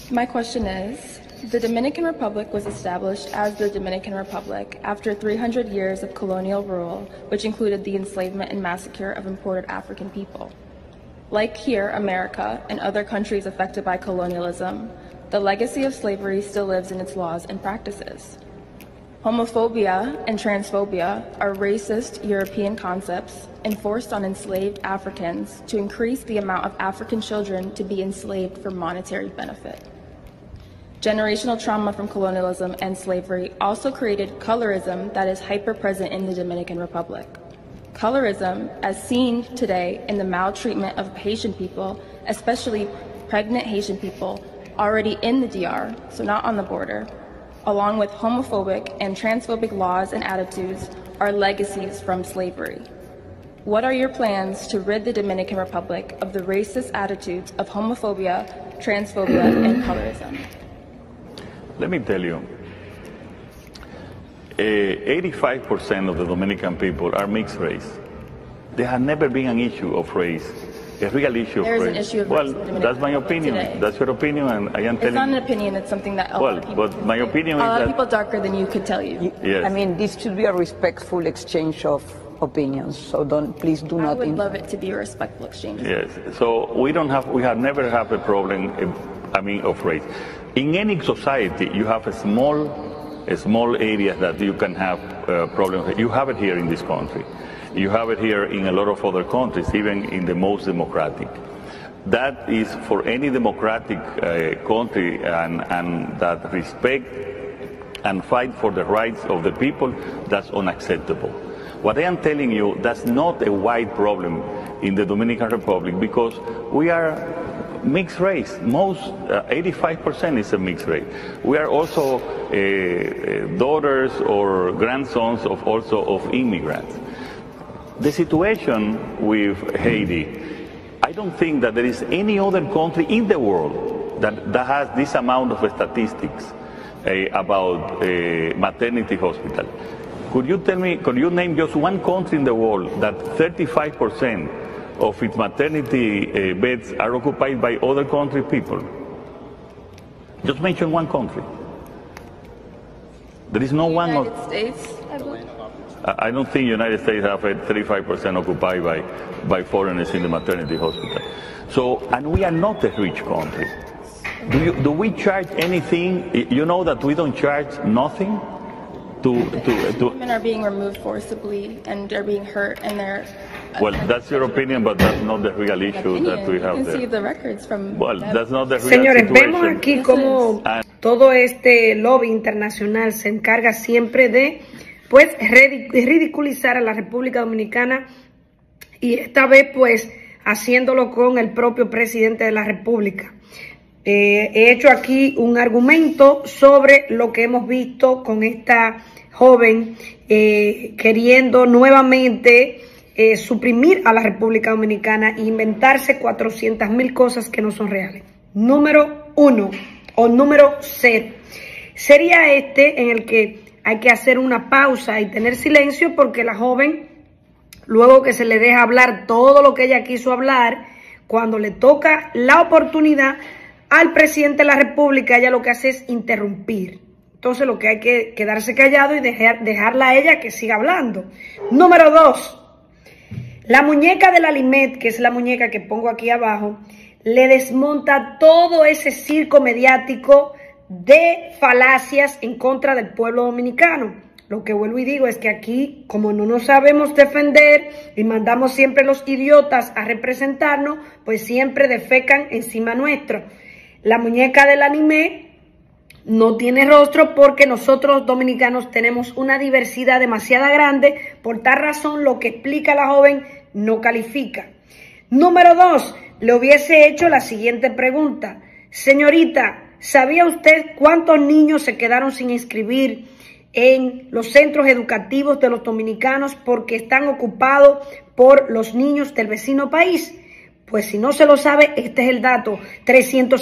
My question is, the Dominican Republic was established as the Dominican Republic after 300 years of colonial rule, which included the enslavement and massacre of imported African people. Like here, America, and other countries affected by colonialism, the legacy of slavery still lives in its laws and practices. Homophobia and transphobia are racist European concepts enforced on enslaved Africans to increase the amount of African children to be enslaved for monetary benefit. Generational trauma from colonialism and slavery also created colorism that is hyper-present in the Dominican Republic. Colorism, as seen today in the maltreatment of Haitian people, especially pregnant Haitian people already in the DR, so not on the border, along with homophobic and transphobic laws and attitudes, are legacies from slavery. What are your plans to rid the Dominican Republic of the racist attitudes of homophobia, transphobia, and colorism? Let me tell you, 85% of the Dominican people are mixed race. There has never been an issue of race, a real issue of race. There is an issue of race. Well, that's my opinion. Today. That's your opinion, and I am telling you. It's not an opinion, it's something that a lot of people but my opinion a is lot that of people darker than you could tell you. Yes. I mean, this should be a respectful exchange of opinions, so please do not. I would love it to be a respectful exchange. Yes. So we have never had a problem, of race. In any society, you have a small area that you can have problems. You have it here in this country. You have it here in a lot of other countries, even in the most democratic. That is for any democratic country and that respect and fight for the rights of the people, that's unacceptable. What I am telling you, that's not a wide problem in the Dominican Republic because we are mixed race. Most 85% is a mixed race. We are also daughters or grandsons of immigrants. The situation with Haiti, I don't think that there is any other country in the world that has this amount of statistics about maternity hospital. Could you name just one country in the world that 35% of its maternity beds are occupied by other country people? Just mention one country. There is no one. United States, I believe. I don't think United States have 35% occupied by foreigners in the maternity hospital. So, and we are not a rich country. Do we charge anything? You know that we don't charge nothing Women are being removed forcibly and are being hurt, and they're. Well, that's your opinion, but that's not the real issue that we have there. You can there. see the records from. Well, that's not the real Señores, situation. vemos aquí cómo todo este lobby internacional se encarga siempre de, pues, ridiculizar a la República Dominicana y esta vez, pues, haciéndolo con el propio presidente de la República. He hecho aquí un argumento sobre lo que hemos visto con esta joven queriendo nuevamente suprimir a la República Dominicana e inventarse 400.000 cosas que no son reales. Número 1 o número 0 sería en el que hay que hacer una pausa y tener silencio porque la joven, luego que se le deja hablar todo lo que ella quiso hablar, cuando le toca la oportunidad al presidente de la República, ella lo que hace es interrumpir. Entonces lo que hay que quedarse callado y dejarla a ella que siga hablando. Número 2, la muñeca de la Limet, que es la muñeca que pongo aquí abajo, le desmonta todo ese circo mediático de falacias en contra del pueblo dominicano. Lo que vuelvo y digo es que aquí, como no nos sabemos defender y mandamos siempre los idiotas a representarnos, pues siempre defecan encima nuestro. La muñeca del anime no tiene rostro porque nosotros dominicanos tenemos una diversidad demasiado grande. Por tal razón, lo que explica la joven no califica. Número 2, le hubiese hecho la siguiente pregunta. Señorita, ¿sabía usted cuántos niños se quedaron sin inscribir en los centros educativos de los dominicanos porque están ocupados por los niños del vecino país? Pues si no se lo sabe, este es el dato.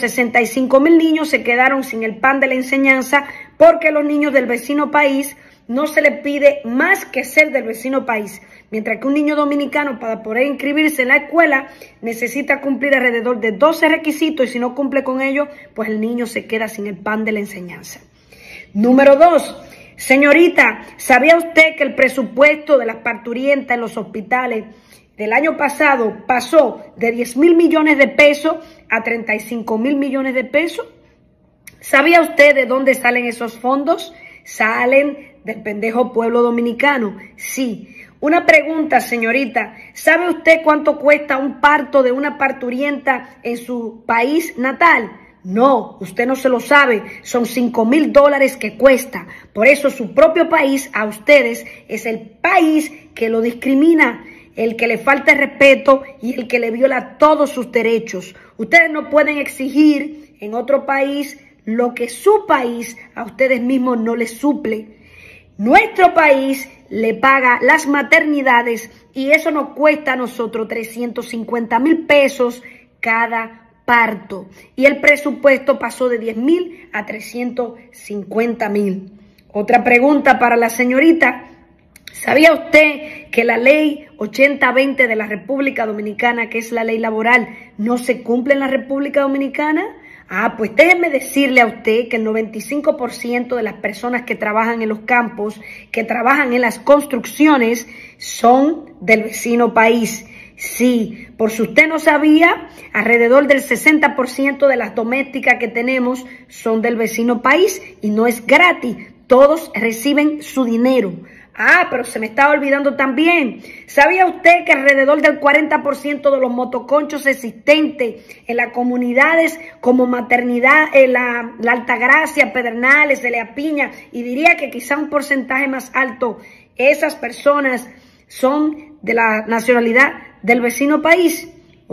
365.000 niños se quedaron sin el pan de la enseñanza porque los niños del vecino país no se le pide más que ser del vecino país. Mientras que un niño dominicano, para poder inscribirse en la escuela, necesita cumplir alrededor de 12 requisitos, y si no cumple con ellos, pues el niño se queda sin el pan de la enseñanza. Número 2. Señorita, ¿sabía usted que el presupuesto de las parturientas en los hospitales del año pasado pasó de 10.000 millones de pesos a 35.000 millones de pesos? ¿Sabía usted de dónde salen esos fondos? Salen del pendejo pueblo dominicano. Sí. Una pregunta, señorita. ¿Sabe usted cuánto cuesta un parto de una parturienta en su país natal? No, usted no se lo sabe. Son $5.000 que cuesta. Por eso su propio país a ustedes es el país que lo discrimina, el que le falta el respeto y el que le viola todos sus derechos. Ustedes no pueden exigir en otro país lo que su país a ustedes mismos no les suple. Nuestro país le paga las maternidades y eso nos cuesta a nosotros 350.000 pesos cada parto. Y el presupuesto pasó de 10.000 a 350.000. Otra pregunta para la señorita. ¿Sabía usted que la ley 8020 de la República Dominicana, que es la ley laboral, no se cumple en la República Dominicana? Pues déjeme decirle a usted que el 95% de las personas que trabajan en los campos, que trabajan en las construcciones, son del vecino país. Sí, por si usted no sabía, alrededor del 60% de las domésticas que tenemos son del vecino país y no es gratis. Todos reciben su dinero. Pero se me estaba olvidando también. ¿Sabía usted que alrededor del 40% de los motoconchos existentes en las comunidades como Maternidad, la Altagracia, Pedernales, Elea Piña, y diría que quizá un porcentaje más alto, esas personas son de la nacionalidad del vecino país?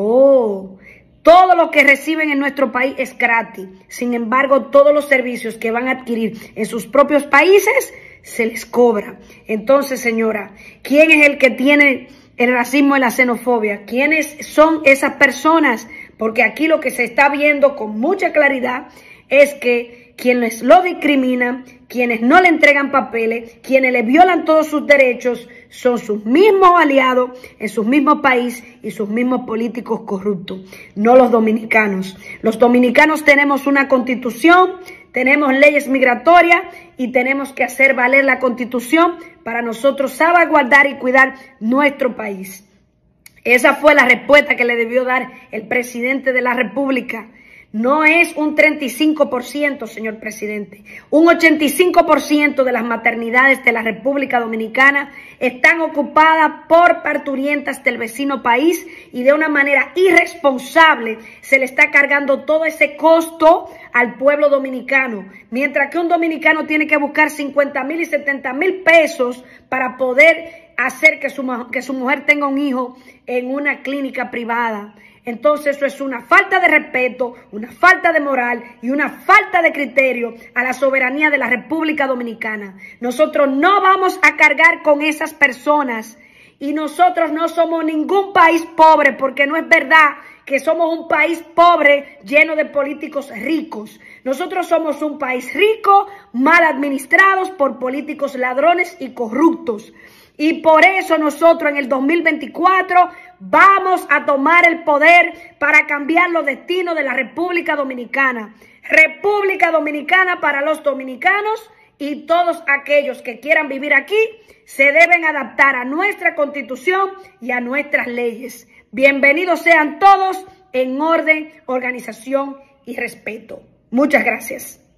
Todo lo que reciben en nuestro país es gratis. Sin embargo, todos los servicios que van a adquirir en sus propios países se les cobra. Entonces, señora, ¿quién es el que tiene el racismo y la xenofobia? ¿Quiénes son esas personas? Porque aquí lo que se está viendo con mucha claridad es que quienes lo discriminan, quienes no le entregan papeles, quienes le violan todos sus derechos, son sus mismos aliados en sus mismos países y sus mismos políticos corruptos, no los dominicanos. Los dominicanos tenemos una constitución, tenemos leyes migratorias y tenemos que hacer valer la constitución para nosotros salvaguardar y cuidar nuestro país. Esa fue la respuesta que le debió dar el presidente de la República. No es un 35%, señor presidente. Un 85% de las maternidades de la República Dominicana están ocupadas por parturientas del vecino país y de una manera irresponsable se le está cargando todo ese costo al pueblo dominicano. Mientras que un dominicano tiene que buscar 50.000 y 70.000 pesos para poder hacer que su mujer tenga un hijo en una clínica privada. Entonces eso es una falta de respeto, una falta de moral y una falta de criterio a la soberanía de la República Dominicana. Nosotros no vamos a cargar con esas personas y nosotros no somos ningún país pobre, porque no es verdad que somos un país pobre lleno de políticos ricos. Nosotros somos un país rico, mal administrados por políticos ladrones y corruptos. Y por eso nosotros en el 2024 vamos a tomar el poder para cambiar los destinos de la República Dominicana. República Dominicana para los dominicanos, y todos aquellos que quieran vivir aquí se deben adaptar a nuestra Constitución y a nuestras leyes. Bienvenidos sean todos en orden, organización y respeto. Muchas gracias.